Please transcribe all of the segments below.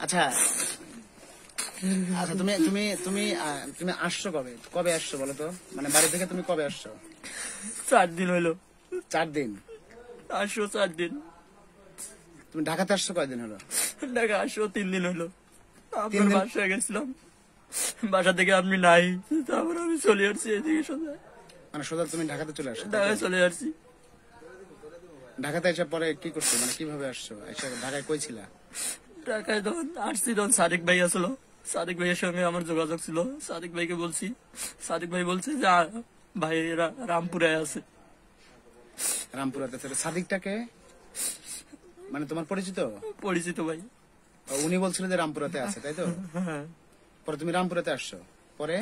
আচ্ছা আচ্ছা, তুমি তুমি তুমি তুমি আসছো কবে? কবে আসছো বলো তো? মানে বাড়ি থেকে তুমি কবে আসছো? 4 দিন হইলো। 4 দিন? আসো 4 দিন। তুমি ঢাকাতে আসছো কয়দিন হলো? ঢাকা আসো 3 দিন হইলো। আপনার বাসায় গেছিলাম, বাসা থেকে আপনি নাই, তারপর আমি চলে আসছি এদিকে সোজা। মানে সোজা তুমি ঢাকাতে চলে আসছো? ঢাকায় চলে আসছি। ঢাকাতে এসে পরে কি করছো, মানে কিভাবে আসছো? এসে ঢাকায় কই ছিলা? ঢাকায় তখন আসছি, তখন সাদিক ভাই আসলো। সাদিক ভাইয়ের সঙ্গে আমার যোগাযোগ ছিল। সাদিক ভাইকে বলছি, সাদিক ভাই বলছে যে ভাই রামপুরে আছে। রামপুরাতে? সাদিকটাকে মানে তোমার পরিচিত? পরিচিত ভাই। উনি বলছিলেন যে রামপুরাতে আছে, তাই তো? হ্যাঁ। পরে তুমি রামপুরাতে আসছো, পরে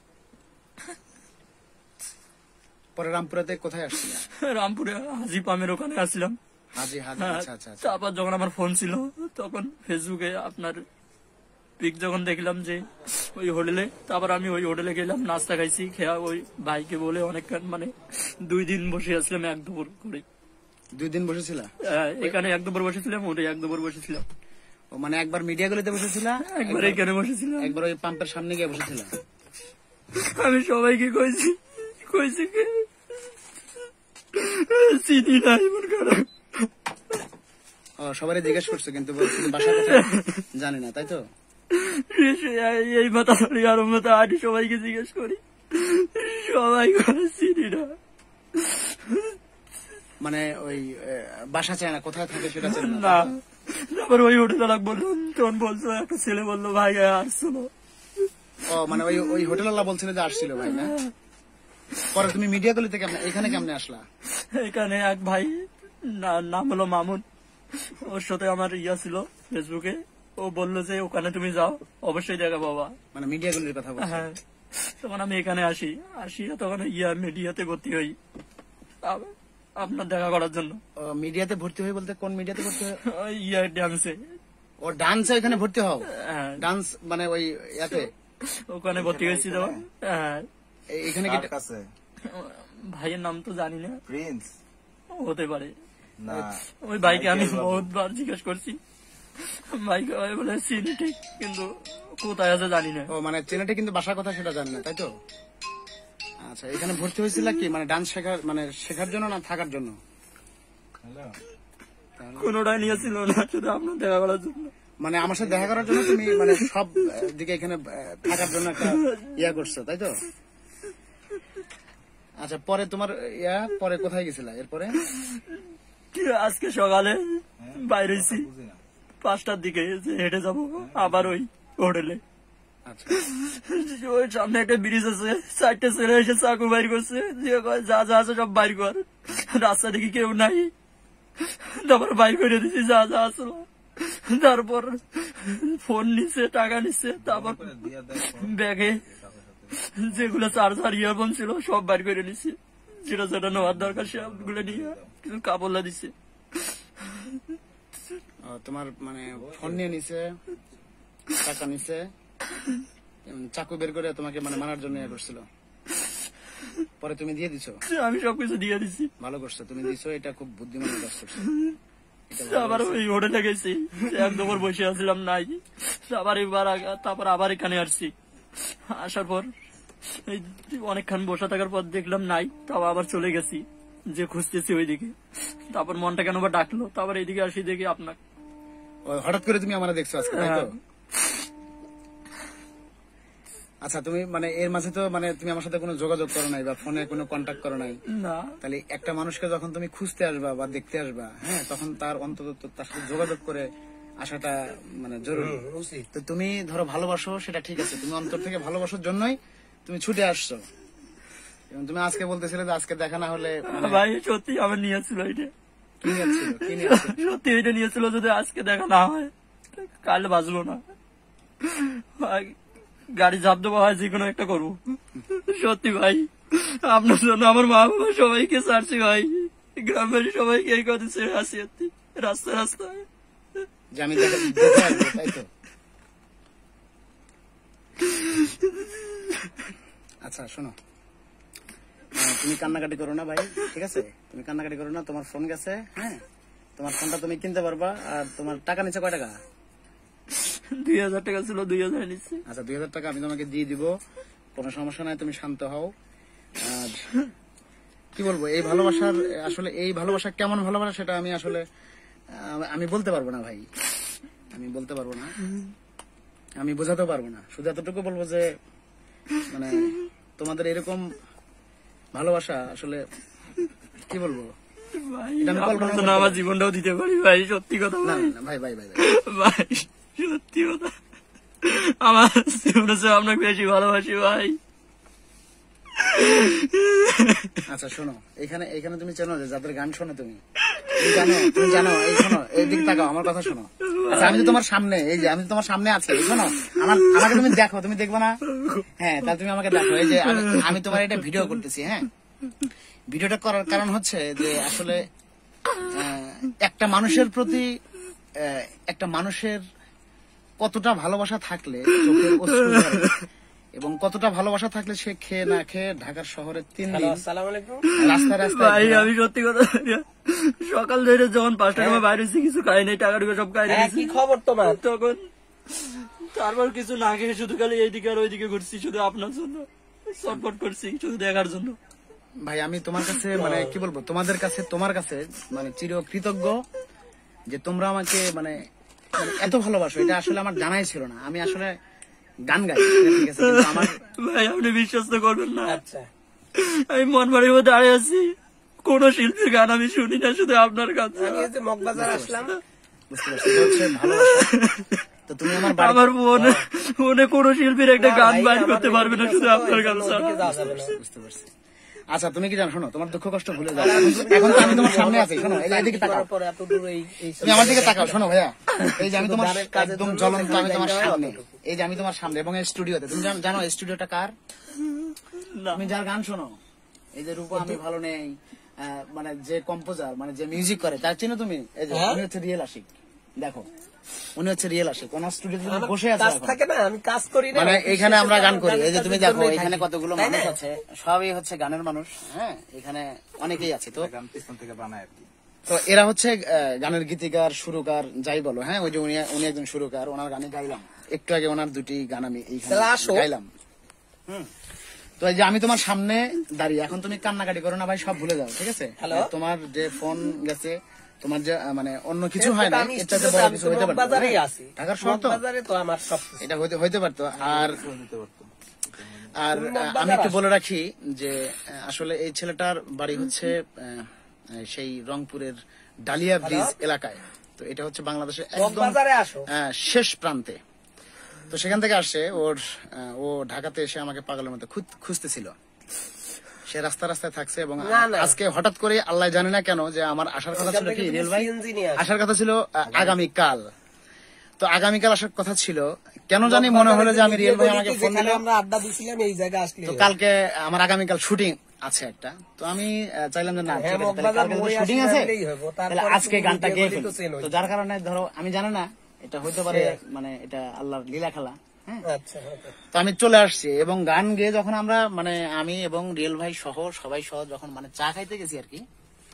পরে রামপুরাতে কোথায় আসছিলে? রামপুরে হাজি পামের ওখানে আসছিলাম। হাজি হাজি, আচ্ছা আচ্ছা আচ্ছা। তারপর যখন আমার ফোন ছিল, তখন ফেসবুকে আপনার পিক যখন দেখলাম যে ওই হোটেলে, তারপর আমি ওই হোটেলে গেলাম, নাস্তা খাইছি। খেয়া ওই ভাইকে বলে অনেকক্ষণ, মানে 2 দিন বসে আসলাম, 1 দুপুর করে। 2 দিন বসেছিলা? এখানে 1 দুপুর বসেছিলাম, ওটাই 1 দুপুর বসেছিলাম। ও মানে একবার মিডিয়া গলিতে বসেছিলা, একবার এখানে বসেছিলাম, একবার ওই পাম্পের সামনে গিয়ে বসেছিলা। আমি সবাইকে কইছি কইছি কি চিনি নাই মন খারাপ। সবারই জিজ্ঞেস করছো, কিন্তু বাসার কথা জানি না, তাই তো? এই মাথা ধরি আর মাথা আটি সবাইকে জিজ্ঞেস করি, সবাই চিনি না। মানে ওই বাসা চায় না, কোথায় থাকে সেটা চায় না। তারপর ওই হোটেল বললাম, তখন বলছো একটা ছেলে বললো ভাই আসছিল। ও মানে ওই হোটেলওয়ালা বলছিল যে আসছিল ভাই, না? পরে তুমি মিডিয়া গলিতে এখানে কেমনে আসলা? এখানে এক ভাই, নাম হলো মামুন, ওর সাথে আমার ইয়া ছিল ফেসবুকে। ও বললো যে ওখানে তুমি যাও, অবশ্যই দেখা বাবা। মানে মিডিয়া গলির কথা বলছো? হ্যাঁ। তখন আমি এখানে আসি, তখন মিডিয়াতে ভর্তি হই আপনার দেখা করার জন্য। মিডিয়াতে ভর্তি হই বলতে কোন মিডিয়াতে ভর্তি হয়? ডান্সে। ও ডান্সে এখানে ভর্তি হও? হ্যাঁ। ডান্স মানে ওই ইয়াতে ওখানে ভর্তি হয়েছি তখন। হ্যাঁ। এখানে কি ভাইয়ের নাম তো জানি না, প্রিন্স হতে পারে। না, ওই ভাইকে আমি বহুতবার জিজ্ঞেস করছি, ভাইকে বলে চিনি ঠিক, কিন্তু কোথায় আছে জানি না। ও মানে চেনাটি, কিন্তু বাসার কথা সেটা জানি না, তাই তো? আচ্ছা, এখানে ভর্তি হয়েছিল কি মানে ডান্স শেখার জন্য না থাকার জন্য? কোনটাই নিয়েছিল না, শুধু আপনার দেখা করার জন্য। মানে আমার সাথে দেখা করার জন্য তুমি মানে সব দিকে এখানে থাকার জন্য একটা ইয়া করছো, তাই তো? আচ্ছা, পরে তোমার পরে কোথায় গেছিলা এরপরে? আজকে সকালে বাইরে 5টার দিকে হেঁটে যাবো আবার ওই হোটেলে। আচ্ছা, ওই সামনে একটা ব্রিজ আছে, 4টে ছেলে এসে চাকু বাইর করছে, যা যা আছে সব বাইর কর। রাস্তা দেখি কেউ নাই, তারপর বাইর করে দিচ্ছি যা যা আসলো। তারপর ফোন নিচ্ছে, টাকা নিচ্ছে, তারপর ব্যাগে যেগুলো চার্জার ইয়ারফোন ছিল সব বাইর করে নিচ্ছে, যেটা যেটা নেওয়ার দরকার সবগুলো নিয়ে কিছু কাপড়লা দিচ্ছে। তোমার মানে ফোন নিয়ে নিছে, টাকা নিছে, চাকু বের করে তোমাকে মানে মারার জন্য ইয়ে করছিল। পরে তুমি দিয়ে দিছো? আমি সবকিছু দিয়ে দিছি। ভালো করছো, তুমি দিছো, এটা খুব বুদ্ধিমান কাজ করছো। আবার ওই হোটেলে গেছি, 1 দুপুর বসে আসলাম নাই, তারপর আবার এখানে আসছি। আসার পর অনেকক্ষণ বসে থাকার পর দেখলাম নাই, তাও আবার চলে গেছি যে খুঁজতেছি ওইদিকে। তারপর মনটা কেন বা ডাকলো, তারপর এইদিকে আসি, দেখি আপনার। হঠাৎ করে তুমি আমার দেখছো আজকে, তাই তো? আচ্ছা, তুমি মানে এর মাঝে তো মানে তুমি আমার সাথে কোনো যোগাযোগ করো নাই বা ফোনে কোনো কন্ট্যাক্ট করো নাই না। তাহলে একটা মানুষকে যখন তুমি খুঁজতে আসবা বা দেখতে আসবা, হ্যাঁ, তখন তার অন্তত তার সাথে যোগাযোগ করে আসাটা মানে জরুরি। তো তুমি ধরো ভালোবাসো, সেটা ঠিক আছে, তুমি অন্তর থেকে ভালোবাসার জন্যই তুমি ছুটে আসছো। এবং তুমি আজকে বলতেছিলে যে আজকে দেখা না হলে ভাই সত্যি আমার নিয়েছিল এটা। কি নিয়েছিল? কি নিয়েছিল? সত্যি এটা নিয়েছিল, যদি আজকে দেখা না হয় কাল বাঁচবো না। গাড়ি ঝাঁপ দেবো, হয় যে কোনো একটা করবো। সত্যি ভাই, আপনার জন্য আমার মা বাবা সবাইকে ছাড়ছি ভাই, গ্রামের সবাইকে এই কথা ছেড়ে আসি রাস্তায় রাস্তায়। যে আমি তাই তো? আচ্ছা শোনো, তুমি কান্নাকাটি করো না ভাই, ঠিক আছে? তুমি কান্নাকাটি করো না, তোমার ফোন গেছে, হ্যাঁ, তোমার ফোনটা তুমি কিনতে পারবা। আর তোমার টাকা নিচ্ছে কয় টাকা? 2000 টাকা ছিল, 2000 নিচ্ছে। আচ্ছা 2000 টাকা আমি তোমাকে দিয়ে দিব, কোনো সমস্যা নাই, তুমি শান্ত হও। আর কি বলবো, এই ভালোবাসার আসলে এই ভালোবাসা কেমন ভালোবাসা সেটা আমি আসলে আমি বলতে পারবো না ভাই, আমি বলতে পারবো না, আমি বোঝাতে পারবো না। শুধু এতটুকু বলবো যে মানে তোমাদের এরকম ভালোবাসা আসলে কি বলবো, ভাই এটা আমি কল্পনা আপনার জন্য করতে আমার জীবনটাও দিতে পারি ভাই, সত্যি কথা না ভাই। না, ভাই ভাই ভাই ভাই। ভাই সত্যি কথা, আমার জীবনের চেয়ে আপনাকে বেশি ভালোবাসি ভাই। আচ্ছা শোনো, এখানে এখানে তুমি চেনো যে যাদের গান শোনো তুমি তুমি জানো এই শোনো, এই দিক তাকাও, আমার কথা শোনো। আচ্ছা আমি তো তোমার সামনে, এই যে আমি তো তোমার সামনে আছি, শোনো আমাকে তুমি দেখো, তুমি দেখবে না? হ্যাঁ তাহলে তুমি আমাকে দেখো, এই যে আমি তোমার এটা ভিডিও করতেছি। হ্যাঁ, ভিডিওটা করার কারণ হচ্ছে যে আসলে একটা মানুষের প্রতি একটা মানুষের কতটা ভালোবাসা থাকলে চোখের অশ্রু ঝরে, এবং কতটা ভালোবাসা থাকলে সে খেয়ে না খেয়ে ঢাকার শহরে 3 দিন রাস্তায় রাস্তায় ভাই আমি সত্যি কথা, সকাল ধরে যখন 5টার সময় বাইরে হয়েছি, কিছু খাই নাই, টাকা টুকা সব খাই নাই। কি খবর তোমার? তখন তারপর কিছু না খেয়ে শুধু খালি এইদিকে আর ওইদিকে ঘুরছি, শুধু আপনার জন্য সটফট করছি, শুধু দেখার জন্য। ভাই আমি তোমার কাছে মানে কি বলবো, তোমাদের কাছে তোমার কাছে মানে চির কৃতজ্ঞ যে তোমরা আমাকে মানে এত ভালোবাসো। এটা আসলে আমার জানাই ছিল না, আমি আসলে গান গাই, ঠিক আছে, কিন্তু আমার ভাই আপনি বিশ্বাস তো করবেন না, আচ্ছা আমি মন বাড়ির মধ্যে দাঁড়িয়ে আছি, কোন শিল্পীর গান আমি শুনি না, শুধু আপনার কাছে। আমি এই যে মগবাজার আসলাম, বুঝতে পারছি এটা হচ্ছে ভালোবাসা। তো তুমি আমার বাড়ি আমার মনে মনে কোন শিল্পীর একটা গান বাইর করতে পারবে না, শুধু আপনার গান ছাড়া। যাওয়া যাবে না। বুঝতে পারছি। আচ্ছা তুমি কি জানো, শোনো তোমার দুঃখ কষ্ট ভুলে যাও, এখন তো আমি তোমার সামনে আছি, শোনো এই যে এদিকে তাকাও, পরে এত দূর এই তুমি আমার দিকে তাকাও, শোনো ভাইয়া, এই যে আমি তোমার একদম জ্বলন্ত, আমি তোমার সামনে, এই যে আমি তোমার সামনে, এবং এই স্টুডিওতে তুমি জানো এই স্টুডিওটা কার? না তুমি যার গান শোনো, এই যে রূপা আমি ভালো নেই, মানে যে কম্পোজার মানে যে মিউজিক করে তার চিনো তুমি? এই যে উনি হচ্ছে রিয়েল আশিক, দেখো উনি হচ্ছে রিয়েল আশিক, ওনার স্টুডিওতে বসে আছে কাজ এখন। থাকে না, আমি কাজ করি না, মানে এখানে আমরা গান করি, এই যে তুমি কাজের দেখো জন্যই এখানে থাকি। কতগুলো তাই না? মানুষ আছে, সবই হচ্ছে গানের মানুষ। হ্যাঁ, এখানে অনেকেই আছে। তো তো এরা হচ্ছে গানের গীতিকার, সুরকার, যাই বলো। হ্যাঁ, ওই যে উনি একজন সুরকার, ওনার গানে গাইলাম একটু আগে, ওনার 2টি গান আমি এইখানে তাহলে আসো। গাইলাম। তো এই যে আমি তোমার সামনে দাঁড়িয়ে, এখন তুমি কান্নাকাটি করো না ভাই, সব ভুলে যাও, ঠিক আছে? হ্যালো? তোমার যে ফোন গেছে, তোমার যে মানে অন্য কিছু হয় না, আমি এটা তো স্টুডিওতে, বড় আমি কিছু তো হইতে পারতো। মগবাজারেই হ্যাঁ? আছি, ঢাকার শহর তো, মগবাজারে তো আমার সব এটা হইতে পারতো। আর আর আমি একটু বলে রাখি যে আসলে এই ছেলেটার বাড়ি হচ্ছে সেই রংপুরের ডালিয়া ব্রিজ এলাকায়। তো এটা হচ্ছে বাংলাদেশের একদম মগবাজারে আসো। শেষ প্রান্তে। তো সেখান থেকে আসে ও ঢাকাতে এসে আমাকে পাগলের মতো খুঁজতেছিল। সে রাস্তা রাস্তায় থাকছে, এবং না, না। আজকে হঠাৎ করে আল্লাহ জানে না কেন যে আমার আসার কথা ছিল কি, রিয়েল ভাই CNG নিয়ে আসো। আসার কথা ছিল আগামীকাল। তো আগামীকাল আসার কথা ছিল, কেন জানি মনে হলো যে আমি রিয়েল ভাই আমাকে ফোন দিল, আমরা আড্ডা দিছিলাম এই জায়গায় আসলে। তো কালকে আমার আগামীকাল শুটিং আছে একটা। তো আমি চাইলাম যে না, ঠিক আছে, তাহলে মগবাজার কালকে মোড়ে শুটিং আসলে আছে, আসলেই হইবো। তারপরে তাহলে আজকে তুমি গানটা ভিডিও গেয়ে করলে ফেলি। তো চেন হইবো। তো যার কারণে ধরো আমি জানি না, এটা হইতে পারে মানে এটা আল্লাহর লীলা খেলা। হ্যাঁ, আচ্ছা আচ্ছা। তো আমি চলে আসছি, এবং গান গেয়ে যখন আমরা মানে আমি এবং রিয়েল ভাই সহ সবাই সহ যখন মানে চা খাইতে গেছি আর কি,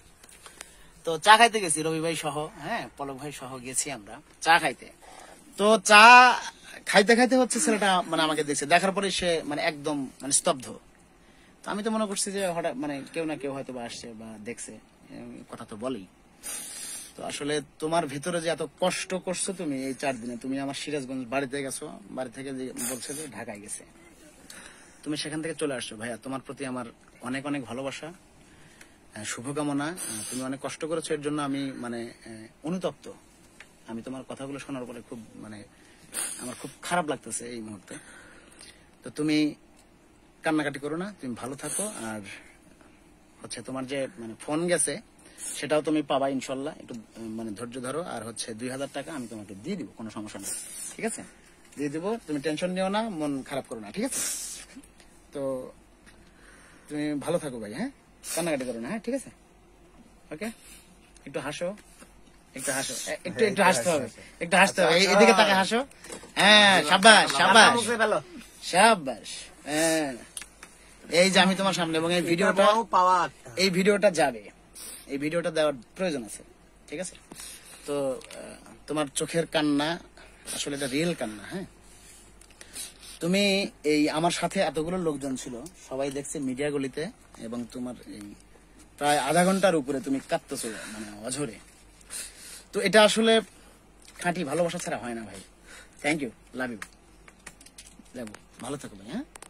তো চা খাইতে গেছি রবি ভাই সহ, হ্যাঁ পলক ভাই সহ গেছি আমরা চা খাইতে। তো চা খাইতে খাইতে হচ্ছে ছেলেটা মানে আমাকে দেখছে, দেখার পরে সে মানে একদম মানে স্তব্ধ। তো আমি তো মনে করছি যে হঠাৎ মানে কেউ না কেউ হয়তো বা আসছে বা দেখছে, কথা তো বলেই। তো আসলে তোমার ভিতরে যে এত কষ্ট করছো তুমি এই 4 দিনে, তুমি আমার সিরাজগঞ্জ বাড়িতে গেছো, বাড়ি থেকে যে বলছে যে ঢাকায় গেছে, তুমি সেখান থেকে চলে আসছো। ভাইয়া তোমার প্রতি আমার অনেক অনেক ভালোবাসা, শুভকামনা। তুমি অনেক কষ্ট করেছো, এর জন্য আমি মানে অনুতপ্ত। আমি তোমার কথাগুলো শোনার পরে খুব মানে আমার খুব খারাপ লাগতেছে এই মুহূর্তে। তো তুমি কান্নাকাটি করো না, তুমি ভালো থাকো। আর হচ্ছে তোমার যে মানে ফোন গেছে সেটাও তুমি পাবা ইনশাল্লাহ, একটু মানে ধৈর্য ধরো। আর হচ্ছে 2000 টাকা আমি তোমাকে দিয়ে দিব, কোনো সমস্যা নেই, ঠিক আছে? দিয়ে দিব, তুমি টেনশন নিও না, মন খারাপ করো না, ঠিক আছে? তো তুমি ভালো থাকো ভাই, হ্যাঁ, কান্নাকাটি করো না, হ্যাঁ, ঠিক আছে? ওকে, একটু হাসো, একটু হাসো, একটু একটু হাসতে হবে, একটু হাসতে হবে, এদিকে তাকে হাসো। হ্যাঁ, সাবাস সাবাস সাবাস। হ্যাঁ, এই যে আমি তোমার সামনে, এবং এই ভিডিওটা পাওয়া এই ভিডিওটা যাবে, এই ভিডিওটা দেওয়ার প্রয়োজন আছে, ঠিক আছে? তো তোমার চোখের কান্না আসলে এটা রিয়েল কান্না। হ্যাঁ, তুমি এই আমার সাথে এতগুলো লোকজন ছিল, সবাই দেখছে মিডিয়া গলিতে, এবং তোমার এই প্রায় আধা ঘন্টার উপরে তুমি কাঁদতেছো মানে অঝরে। তো এটা আসলে খাঁটি ভালোবাসা ছাড়া হয় না ভাই। থ্যাংক ইউ, লাভ ইউ, ভালো থাকো ভাই। হ্যাঁ।